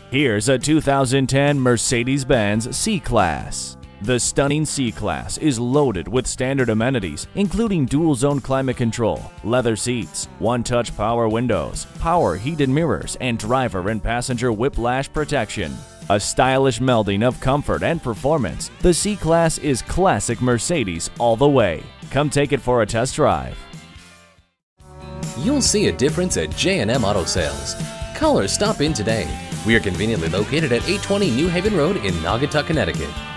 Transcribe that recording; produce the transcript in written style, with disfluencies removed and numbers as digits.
Here's a 2010 Mercedes-Benz C-Class. The stunning C-Class is loaded with standard amenities, including dual-zone climate control, leather seats, one-touch power windows, power heated mirrors, and driver and passenger whiplash protection. A stylish melding of comfort and performance, the C-Class is classic Mercedes all the way. Come take it for a test drive. You'll see a difference at J M Auto Sales. Call or stop in today. We are conveniently located at 820 New Haven Road in Naugatuck, Connecticut.